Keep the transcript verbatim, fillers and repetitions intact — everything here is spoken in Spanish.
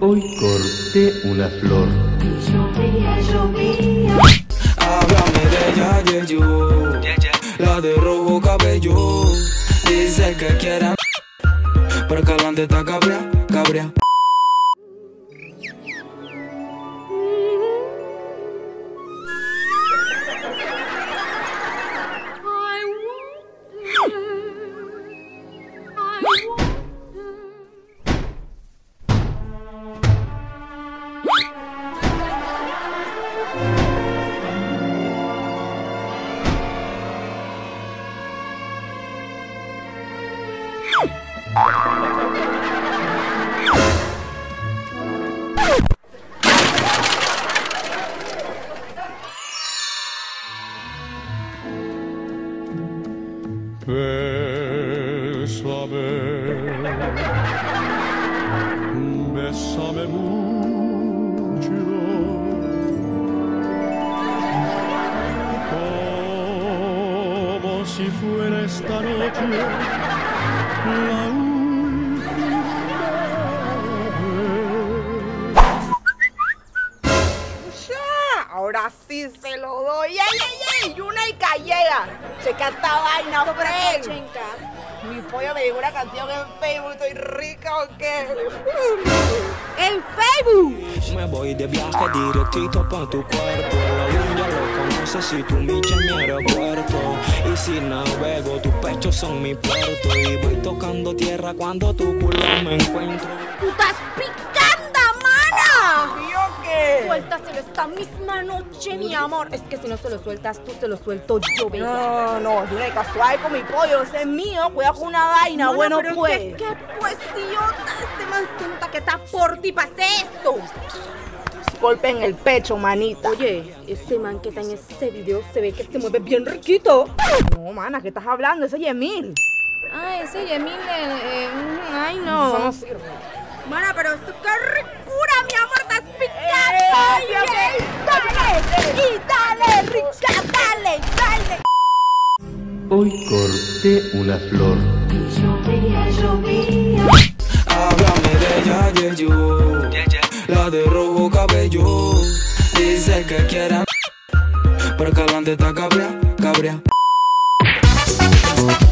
Hoy corté una flor. Llovía, llovía. Háblame de ella, de yo, la de rojo cabello. Dice que quiere, pero que adelante está cabrea, cabrea. Bésame, bésame mucho, como si fuera esta noche la última vez. Ahora sí se lo doy. ¡Ey, ey, ey! ¡Yuneika llega! Checa esta vaina, friend. Mi pollo me llegó una canción en Facebook. ¿Estoy rica o qué? ¡En Facebook! Me voy de viaje directito pa' tu cuerpo. La luna ya lo conoces si tú michas mi aeropuerto. Y si navego, tus pechos son mi puerto. Y voy tocando tierra cuando tu culo me encuentro. ¡Tú estás picando, mana! ¿Y yo qué? Suéltaselo esta misma noche, mi amor. Es que si no se lo sueltas tú, se lo suelto yo, bella. No, no, Yuneika, suave con mi pollo. Ese es mío. Cuidado con una vaina. Mona, bueno, pero pues. ¿Qué, qué pues, idiota? Este man sienta que está por ti para hacer esto. Golpe en el pecho, manita. Oye, ese man que está en ese video se ve que se mueve bien riquito. No, mana, ¿qué estás hablando? Ese es Yemil. Ah, ese Yemil, eh, eh, ay Eso no. no sirve. Mana, pero esto qué ricura, mi amor, estás picando. ¡Eh, Oye, dale! ¡Y dale, rica! ¡Dale, dale! Hoy corté una flor. Llovía, llovía. Háblame de ella, de yo, la de rojo cabello. Dice que quiere, pero que adelante está cabrea, cabrea.